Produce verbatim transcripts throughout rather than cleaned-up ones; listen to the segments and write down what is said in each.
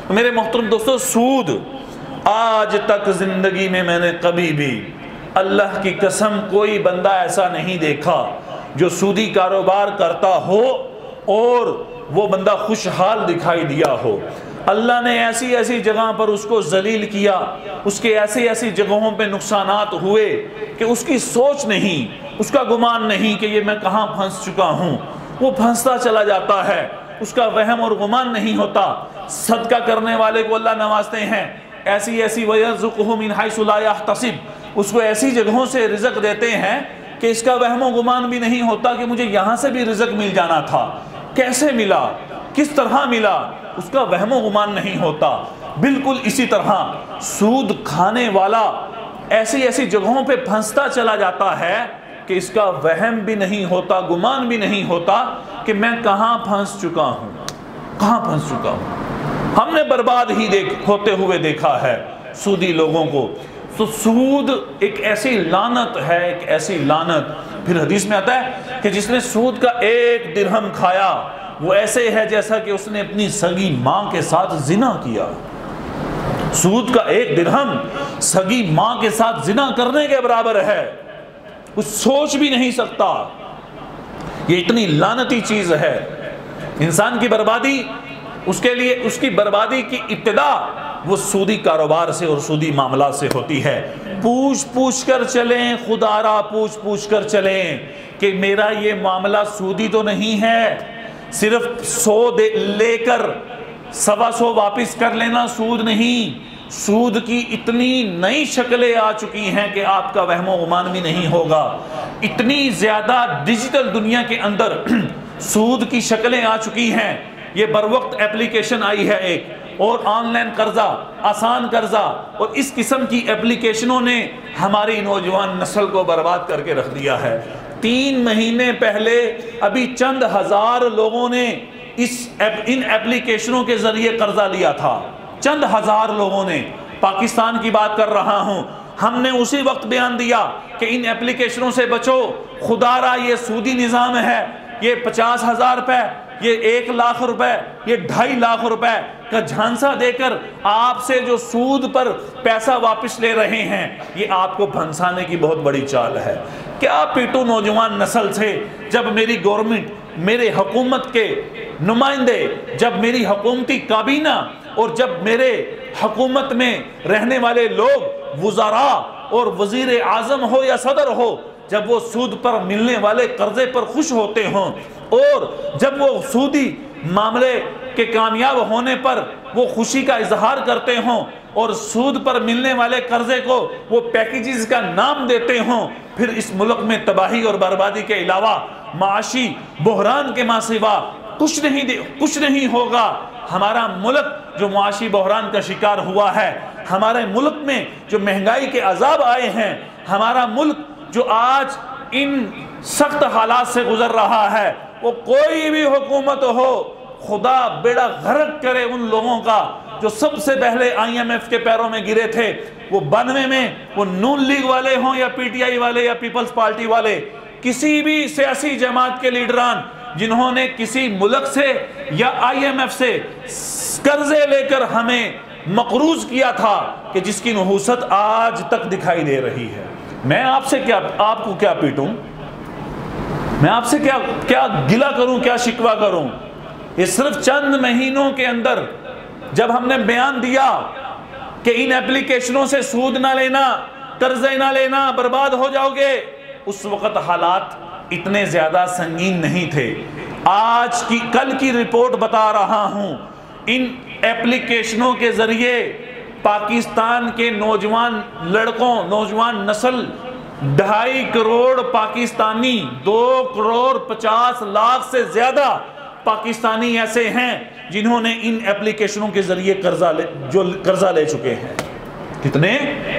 میرے محترم دوستو، سود آج تک زندگی میں میں نے کبھی بھی اللہ کی قسم کوئی بندہ ایسا نہیں دیکھا جو سودی کاروبار کرتا ہو اور وہ بندہ خوشحال دکھائی دیا ہو۔ اللہ نے ایسی ایسی جگہ پر اس کو ذلیل کیا، اس کے ایسی ایسی جگہوں پہ نقصانات ہوئے کہ اس کی سوچ نہیں، اس کا گمان نہیں کہ یہ میں کہاں پھنس چکا ہوں، وہ پھنستا چلا جاتا ہے، اس کا وہم اور گمان نہیں ہوتا۔ صدقہ کرنے والے کو اللہ نوازتے ہیں، ایسی ایسی وَيَرْزُقْهُ مِنْ حَيْثُ لَا يَحْتَسِبْ، اس کو ایسی جگہوں سے رزق دیتے ہیں کہ اس کا وہم و گمان بھی نہیں ہوتا کہ مجھے یہاں سے بھی رزق مل جانا تھا، کیسے ملا، کس طرح ملا، اس کا وہم و گمان نہیں ہوتا۔ بالکل اسی طرح سود کھانے والا ایسی ایسی جگہوں پہ پھنستا چلا جاتا ہے کہ اس کا وہم بھی نہیں ہوتا، گمان بھی نہیں ہوتا کہ میں کہاں پھنس چکا ہوں، کہاں پھنس چکا ہوں۔ ہم نے برباد ہی دیکھ ہوتے ہوئے دیکھا ہے سودی لوگوں کو۔ تو سود ایک ایسی لعنت ہے، ایک ایسی لعنت۔ پھر حدیث میں آتا ہے کہ جس نے سود کا ایک درہم کھایا وہ ایسے ہے جیسا کہ اس نے اپنی سگی ماں کے ساتھ زنا کیا۔ سود کا ایک درہم سگی ماں کے ساتھ زنا کرنے کے برابر ہے، کچھ سوچ بھی نہیں سکتا۔ یہ اتنی لعنتی چیز ہے۔ انسان کی بربادی، اس کے لیے اس کی بربادی کی ابتدا وہ سودی کاروبار سے اور سودی معاملات سے ہوتی ہے۔ پوچھ پوچھ کر چلیں، خدا را پوچھ پوچھ کر چلیں کہ میرا یہ معاملہ سودی تو نہیں ہے، صرف سو دے لے کر سوا سو واپس کر لینا سود نہیں۔ سود کی اتنی نئی شکلیں آ چکی ہیں کہ آپ کا وہم و گمان بھی نہیں ہوگا۔ اتنی زیادہ ڈیجیٹل دنیا کے اندر سود کی شکلیں آ چکی ہیں۔ یہ بروقت اپلیکیشن آئی ہے ایک، اور آن لائن قرضہ، آسان قرضہ، اور اس قسم کی اپلیکیشنوں نے ہماری نوجوان نسل کو برباد کر کے رکھ دیا ہے۔ تین مہینے پہلے ابھی چند ہزار لوگوں نے اس ان اپلیکیشنوں کے ذریعے قرضہ لیا تھا، چند ہزار لوگوں نے۔ پاکستان کی بات کر رہا ہوں۔ ہم نے اسی وقت بیان دیا کہ ان اپلیکیشنوں سے بچو، خدا را یہ سودی نظام ہے، یہ پچاس ہزار روپے، یہ ایک لاکھ روپے، یہ ڈھائی لاکھ روپے کا جھانسا دے کر آپ سے جو سود پر پیسہ واپس لے رہے ہیں، یہ آپ کو پھنسانے کی بہت بڑی چال ہے۔ کیا پیٹو نوجوان نسل سے، جب میری گورنمنٹ، میرے حکومت کے نمائندے، جب میری حکومتی کابینہ اور جب میرے حکومت میں رہنے والے لوگ، وزراء اور وزیر اعظم ہو یا صدر ہو، جب وہ سود پر ملنے والے قرضے پر خوش ہوتے ہوں، اور جب وہ سودی معاملے کے کامیاب ہونے پر وہ خوشی کا اظہار کرتے ہوں، اور سود پر ملنے والے قرضے کو وہ پیکیجز کا نام دیتے ہوں، پھر اس ملک میں تباہی اور بربادی کے علاوہ معاشی بحران کے ماں سوا کچھ نہیں دے کچھ نہیں ہوگا۔ ہمارا ملک جو معاشی بحران کا شکار ہوا ہے، ہمارے ملک میں جو مہنگائی کے عذاب آئے ہیں، ہمارا ملک جو آج ان سخت حالات سے گزر رہا ہے، وہ کوئی بھی حکومت ہو، خدا بیڑا غرق کرے ان لوگوں کا جو سب سے پہلے آئی ایم ایف کے پیروں میں گرے تھے۔ وہ بانوے میں وہ نون لیگ والے ہوں یا پی ٹی آئی والے یا پیپلز پارٹی والے، کسی بھی سیاسی جماعت کے لیڈران جنہوں نے کسی ملک سے یا آئی ایم ایف سے قرضے لے کر ہمیں مقروض کیا تھا، کہ جس کی نحوست آج تک دکھائی دے رہی ہے۔ میں آپ سے کیا آپ کو کیا پیٹوں، میں آپ سے کیا کیا گلہ کروں، کیا شکوہ کروں؟ یہ صرف چند مہینوں کے اندر جب ہم نے بیان دیا کہ ان اپلیکیشنوں سے سود نہ لینا، قرضے نہ لینا، برباد ہو جاؤ گے، اس وقت حالات اتنے زیادہ سنگین نہیں تھے۔ آج کی کل کی رپورٹ بتا رہا ہوں، ان اپلیکیشنوں کے ذریعے پاکستان کے نوجوان لڑکوں، نوجوان نسل، ڈھائی کروڑ پاکستانی، دو کروڑ پچاس لاکھ سے زیادہ پاکستانی ایسے ہیں جنہوں نے ان اپلیکیشنوں کے ذریعے قرضہ لے جو قرضہ لے چکے ہیں۔ کتنے؟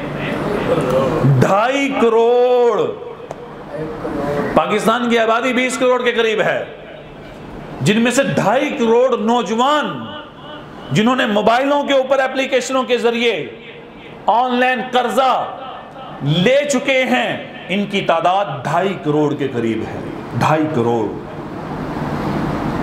ڈھائی کروڑ۔ پاکستان کی آبادی بیس کروڑ کے قریب ہے، جن میں سے ڈھائی کروڑ نوجوان جنہوں نے موبائلوں کے اوپر اپلیکیشنوں کے ذریعے آن لائن قرضہ لے چکے ہیں، ان کی تعداد ڈھائی کروڑ کے قریب ہے۔ ڈھائی کروڑ۔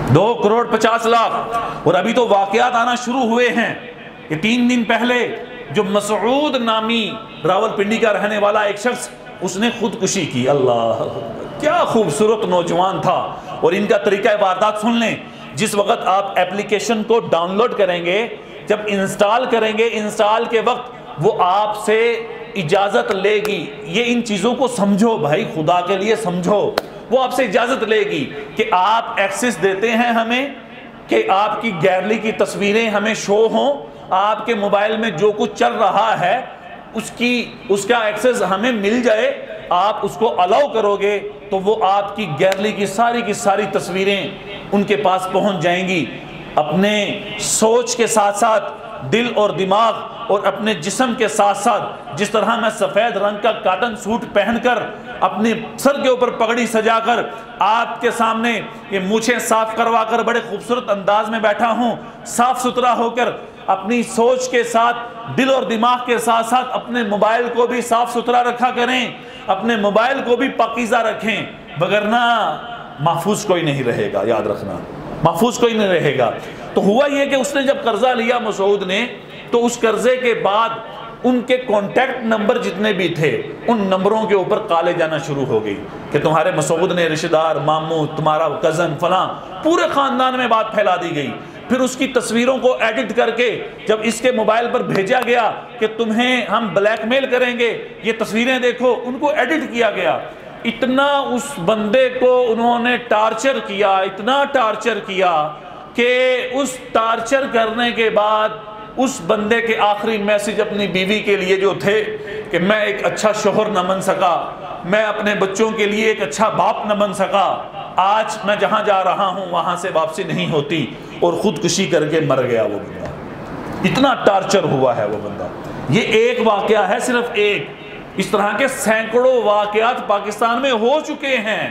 دو کروڑ پچاس لاکھ اور ابھی تو واقعات آنا شروع ہوئے ہیں. یہ تین دن پہلے جو مسعود نامی راول پنڈی کا رہنے والا ایک شخص، اس نے خودکشی کی. اللہ کیا خوبصورت نوجوان تھا. اور ان کا طریقہ واردات سن لیں. جس وقت آپ ایپلیکیشن کو ڈاؤن لوڈ کریں گے، جب انسٹال کریں گے، انسٹال کے وقت وہ آپ سے اجازت لے گی. یہ ان چیزوں کو سمجھو بھائی، خدا کے لیے سمجھو. وہ آپ سے اجازت لے گی کہ آپ ایکسس دیتے ہیں ہمیں، کہ آپ کی گیلری کی تصویریں ہمیں شو ہوں، آپ کے موبائل میں جو کچھ چل رہا ہے اس کی اس کا ایکسس ہمیں مل جائے. آپ اس کو الاؤ کرو گے تو وہ آپ کی گیلری کی ساری کی ساری تصویریں ان کے پاس پہنچ جائیں گی. اپنے سوچ کے ساتھ ساتھ دل اور دماغ اور اپنے جسم کے ساتھ ساتھ، جس طرح میں سفید رنگ کا کاٹن سوٹ پہن کر اپنے سر کے اوپر پگڑی سجا کر آپ کے سامنے یہ مونچھیں صاف کروا کر بڑے خوبصورت انداز میں بیٹھا ہوں، صاف ستھرا ہو کر اپنی سوچ کے ساتھ دل اور دماغ کے ساتھ ساتھ اپنے موبائل کو بھی صاف ستھرا رکھا کریں، اپنے موبائل کو بھی پاکیزہ رکھیں، وگرنہ محفوظ کوئی نہیں رہے گا. یاد رکھنا، محفوظ کوئی نہیں رہے گا. تو ہوا یہ کہ اس نے جب قرضہ لیا مسعود نے، تو اس قرضے کے بعد ان کے کانٹیکٹ نمبر جتنے بھی تھے ان نمبروں کے اوپر کالے جانا شروع ہو گئی کہ تمہارے مسعود نے رشتہ دار، ماموں، تمہارا کزن فلاں، پورے خاندان میں بات پھیلا دی گئی. پھر اس کی تصویروں کو ایڈٹ کر کے جب اس کے موبائل پر بھیجا گیا کہ تمہیں ہم بلیک میل کریں گے، یہ تصویریں دیکھو، ان کو ایڈٹ کیا گیا. اتنا اس بندے کو انہوں نے ٹارچر کیا، اتنا ٹارچر کیا کہ اس ٹارچر کرنے کے بعد اس بندے کے آخری میسج اپنی بیوی کے لیے جو تھے کہ میں ایک اچھا شوہر نہ بن سکا، میں اپنے بچوں کے لیے ایک اچھا باپ نہ بن سکا، آج میں جہاں جا رہا ہوں وہاں سے واپسی نہیں ہوتی، اور خودکشی کر کے مر گیا وہ بندہ. اتنا ٹارچر ہوا ہے وہ بندہ. یہ ایک واقعہ ہے، صرف ایک. اس طرح کے سینکڑوں واقعات پاکستان میں ہو چکے ہیں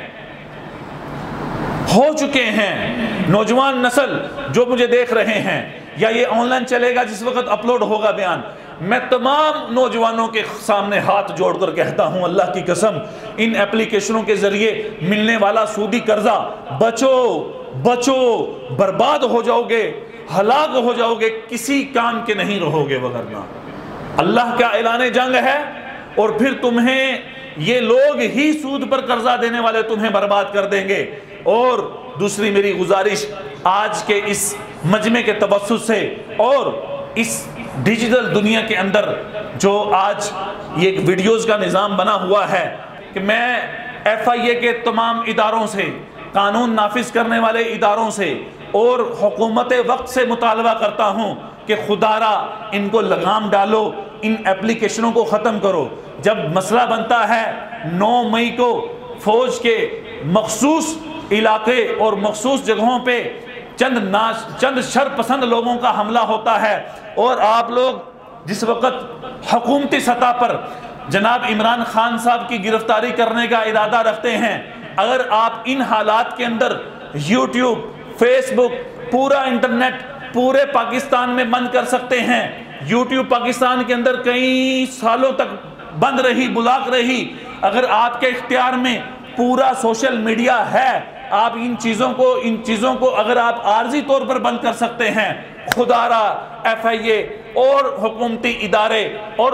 ہو چکے ہیں نوجوان نسل جو مجھے دیکھ رہے ہیں، یا یہ آن لائن چلے گا جس وقت اپلوڈ ہوگا بیان، میں تمام نوجوانوں کے سامنے ہاتھ جوڑ کر کہتا ہوں اللہ کی قسم، ان ایپلیکیشنوں کے ذریعے ملنے والا سودی قرضہ، بچو بچو، برباد ہو جاؤ گے، ہلاک ہو جاؤ گے، کسی کام کے نہیں رہو گے. وگرنہ اللہ کا اعلان جنگ ہے، اور پھر تمہیں یہ لوگ ہی سود پر قرضہ دینے والے تمہیں برباد کر دیں گے. اور دوسری میری گزارش آج کے اس مجمع کے توسط سے اور اس ڈیجیٹل دنیا کے اندر جو آج یہ ایک ویڈیوز کا نظام بنا ہوا ہے، کہ میں ایف آئی اے کے تمام اداروں سے، قانون نافذ کرنے والے اداروں سے اور حکومت وقت سے مطالبہ کرتا ہوں کہ خدا را ان کو لگام ڈالو، ان ایپلیکیشنوں کو ختم کرو. جب مسئلہ بنتا ہے نو مئی کو فوج کے مخصوص علاقے اور مخصوص جگہوں پہ چند ناش چند شر پسند لوگوں کا حملہ ہوتا ہے، اور آپ لوگ جس وقت حکومتی سطح پر جناب عمران خان صاحب کی گرفتاری کرنے کا ارادہ رکھتے ہیں، اگر آپ ان حالات کے اندر یوٹیوب، فیس بک، پورا انٹرنیٹ پورے پاکستان میں بند کر سکتے ہیں. یوٹیوب پاکستان کے اندر کئی سالوں تک بند رہی، بلاک رہی. اگر آپ کے اختیار میں پورا سوشل میڈیا ہے، آپ ان چیزوں کو ان چیزوں کو اگر آپ عارضی طور پر بند کر سکتے ہیں، خدا را ایف آئی اے اور حکومتی ادارے اور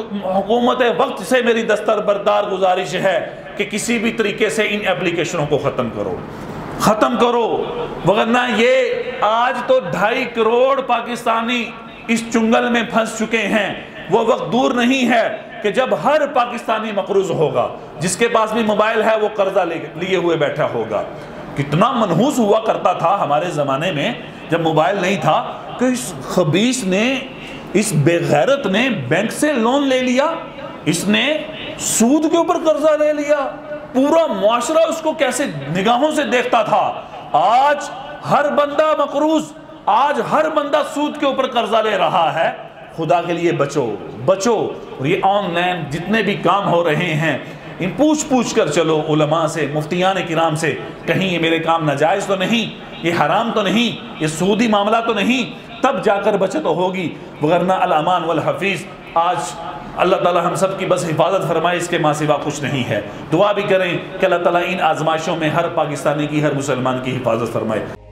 حکومت وقت سے میری دستر بردار گزارش ہے کہ کسی بھی طریقے سے ان ایپلیکیشنوں کو ختم کرو ختم کرو وگرنہ یہ آج تو ڈھائی کروڑ پاکستانی اس چنگل میں پھنس چکے ہیں. وہ وقت دور نہیں ہے کہ جب ہر پاکستانی مقروض ہوگا، جس کے پاس بھی موبائل ہے وہ قرضہ لیے ہوئے بیٹھا ہوگا. کتنا منحوس ہوا کرتا تھا ہمارے زمانے میں جب موبائل نہیں تھا کہ اس خبیث نے، اس بے غیرت نے بینک سے لون لے لیا، اس نے سود کے اوپر قرضہ لے لیا. پورا معاشرہ اس کو کیسے نگاہوں سے دیکھتا تھا. آج ہر بندہ مقروض، آج ہر بندہ سود کے اوپر قرضہ لے رہا ہے. خدا کے لیے بچو بچو. اور یہ آن لائن جتنے بھی کام ہو رہے ہیں ان پوچھ پوچھ کر چلو علماء سے، مفتیان کرام سے، کہیں یہ میرے کام ناجائز تو نہیں، یہ حرام تو نہیں، یہ سودی معاملہ تو نہیں، تب جا کر بچت ہوگی. وغیرہ الامان والحفیظ. آج اللہ تعالی ہم سب کی بس حفاظت فرمائے، اس کے ماں سوا کچھ نہیں ہے. دعا بھی کریں کہ اللہ تعالی ان آزمائشوں میں ہر پاکستانی کی، ہر مسلمان کی حفاظت فرمائے.